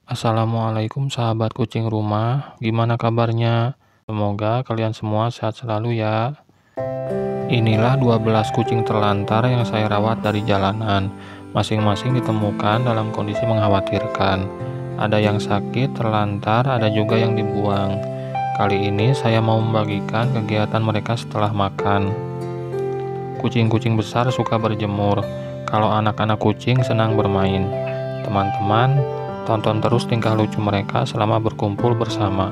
Assalamualaikum sahabat kucing rumah, gimana kabarnya? Semoga kalian semua sehat selalu ya. Inilah 12 kucing terlantar yang saya rawat dari jalanan. Masing-masing ditemukan dalam kondisi mengkhawatirkan. Ada yang sakit, terlantar, ada juga yang dibuang. Kali ini saya mau membagikan kegiatan mereka setelah makan. Kucing-kucing besar suka berjemur. Kalau anak-anak kucing senang bermain. Teman-teman, tonton terus tingkah lucu mereka selama berkumpul bersama.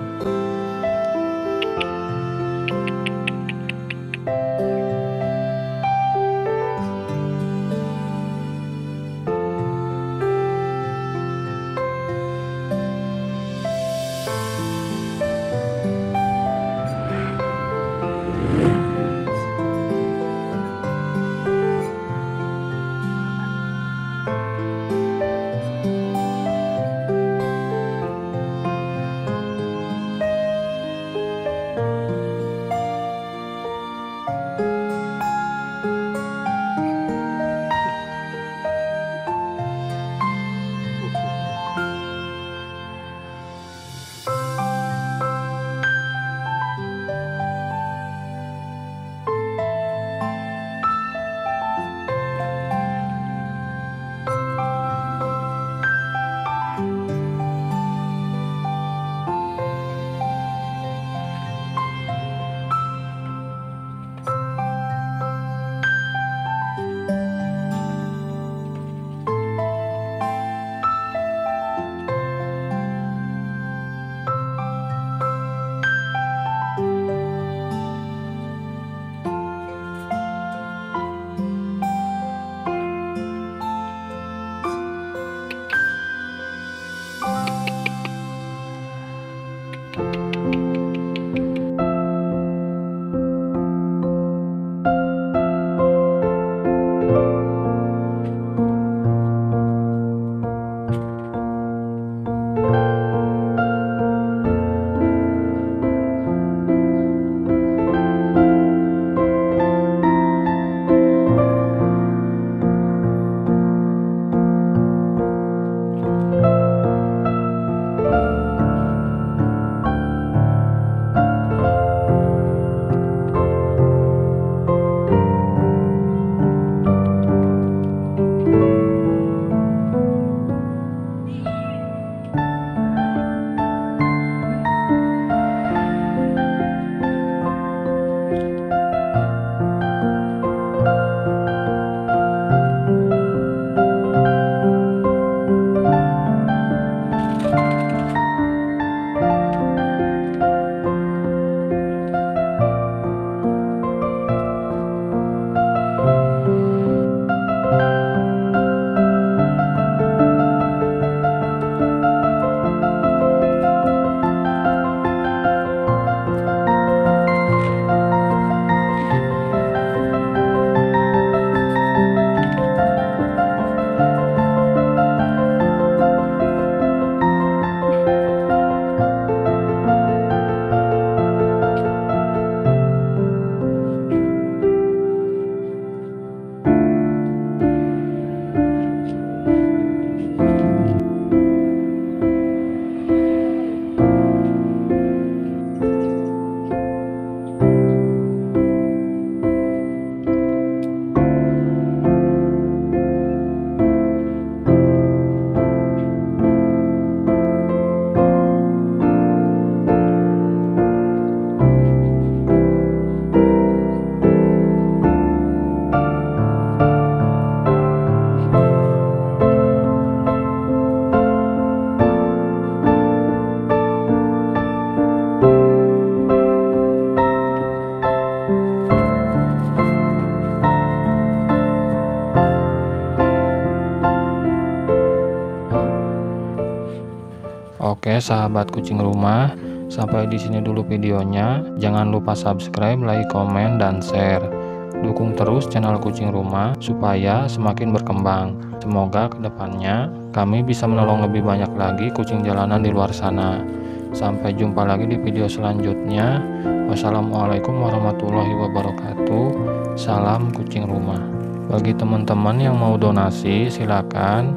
Oke, sahabat kucing rumah, sampai di sini dulu videonya. Jangan lupa subscribe, like, komen, dan share. Dukung terus channel kucing rumah supaya semakin berkembang. Semoga kedepannya kami bisa menolong lebih banyak lagi kucing jalanan di luar sana. Sampai jumpa lagi di video selanjutnya. Wassalamualaikum warahmatullahi wabarakatuh. Salam kucing rumah. Bagi teman-teman yang mau donasi, silakan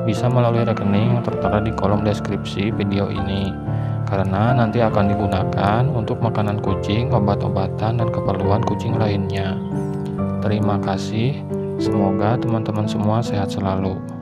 bisa melalui rekening yang tertera di kolom deskripsi video ini, karena nanti akan digunakan untuk makanan kucing, obat-obatan, dan keperluan kucing lainnya. Terima kasih, semoga teman-teman semua sehat selalu.